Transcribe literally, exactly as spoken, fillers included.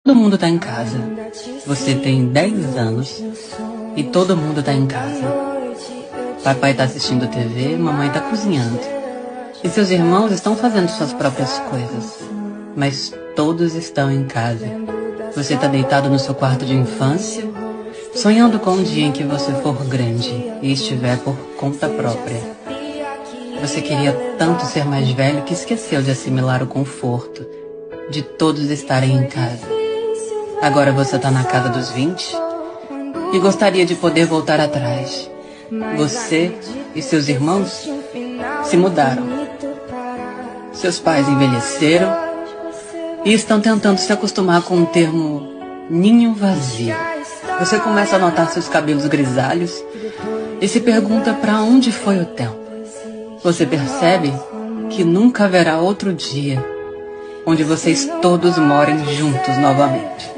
Todo mundo tá em casa. Você tem dez anos e todo mundo tá em casa. Papai tá assistindo T V, mamãe tá cozinhando. E seus irmãos estão fazendo suas próprias coisas. Mas todos estão em casa. Você tá deitado no seu quarto de infância, sonhando com o dia em que você for grande e estiver por conta própria. Você queria tanto ser mais velho que esqueceu de assimilar o conforto de todos estarem em casa. Agora você tá na casa dos vinte e gostaria de poder voltar atrás. Você e seus irmãos se mudaram. Seus pais envelheceram e estão tentando se acostumar com o termo ninho vazio. Você começa a notar seus cabelos grisalhos e se pergunta para onde foi o tempo. Você percebe que nunca haverá outro dia onde vocês todos morem juntos novamente.